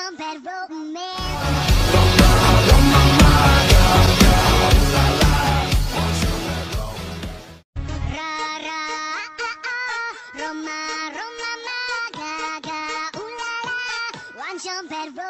bad romance. Ra ra Roma Roma ma ga ga ooh la la 완전 bad romance.